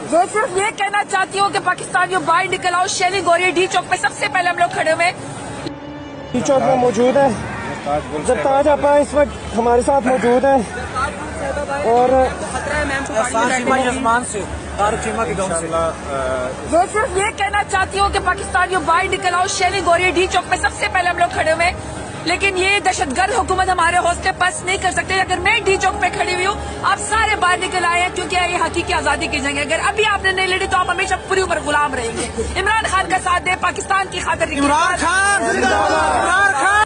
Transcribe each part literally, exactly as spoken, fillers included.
मैं सिर्फ ये कहना चाहती हूँ कि पाकिस्तानियों बाहर निकल आओ। शैली गौरी डी चौक में सबसे पहले हम लोग खड़े हुए डी चौक में मौजूद है। जरताज आपा इस वक्त हमारे साथ मौजूद है और मैं सिर्फ ये कहना चाहती हूँ कि पाकिस्तानियों बाहर निकल आओ। शैली गौरी डी चौक में सबसे पहले हम लोग खड़े हुए, लेकिन ये दहशतगर्द हुकूमत हमारे हौसले पास नहीं कर सकते। अगर मैं डी चौक पे खड़ी हुई हूँ, आप सारे बाहर निकल आए हैं क्योंकि ये हकीकी आजादी की जंग है। अगर अभी आपने नहीं लड़ी तो आप हमेशा पूरी ऊपर गुलाम रहेंगे। इमरान खान का साथ दे, पाकिस्तान की खातिर इमरान खान, इमरान खान।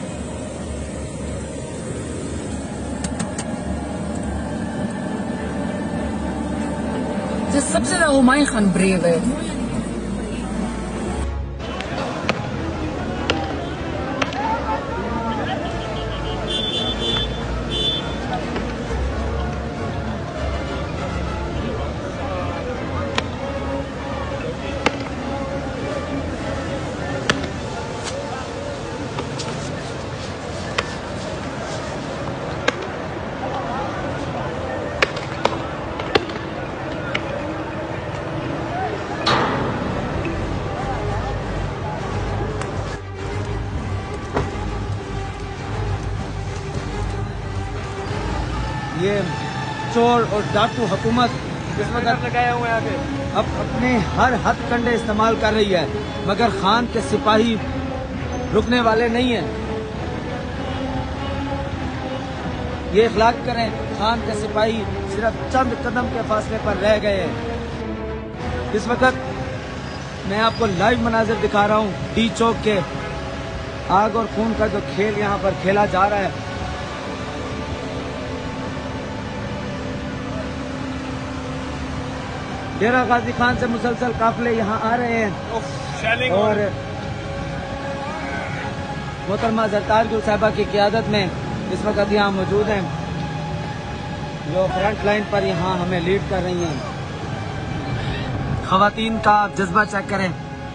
सबसे ज्यादा हुमायूं खान ब्रेव है। ये चोर और डाकू हुकूमत इस वक्त लगाए हुए हैं, अब अपने हर हथकंडे इस्तेमाल कर रही है, मगर खान के सिपाही रुकने वाले नहीं हैं। ये इखलाक करें, खान के सिपाही सिर्फ चंद कदम के फासले पर रह गए हैं। इस वक्त मैं आपको लाइव मनाजिर दिखा रहा हूँ डी चौक के। आग और खून का जो खेल यहाँ पर खेला जा रहा है। डेरा गाजी खान से मुसलसल काफिले यहाँ आ रहे हैं और मोहतरमा जरताज गुल साहिबा की क़ियादत में इस वक्त यहाँ मौजूद हैं, जो फ्रंट लाइन पर यहाँ हमें लीड कर रही हैं। ख़वातीन का जज्बा चेक करें।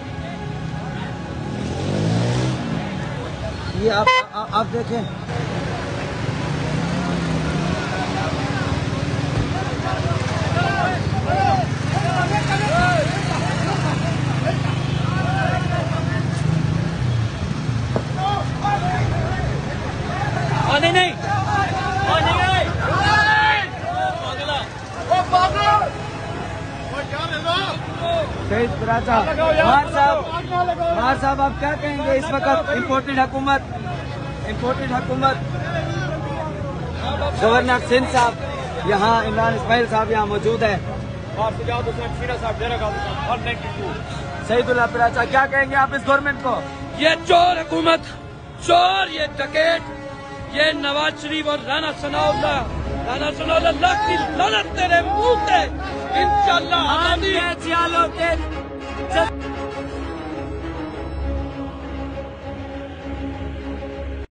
ये आप आ, आ, आप देखें, नहीं नहीं शहीद पराचा मार साहब मार साहब आप क्या कहेंगे इस वक्त? इम्पोर्टेड हुकूमत इम्पोर्टेड हुकूमत गवर्नर सिंध साहब यहाँ, इमरान इस्माइल साहब यहाँ मौजूद है। शहीदुल्लाह पराचा, क्या कहेंगे आप इस गवर्नमेंट को? ये चोर हुकूमत, चोर, ये डकैत, ये नवाज शरीफ और राना सनाउल्लाह, राना सनाउल्लाह लाख की लानत तेरे मुंह पे। इंशाअल्लाह आजादी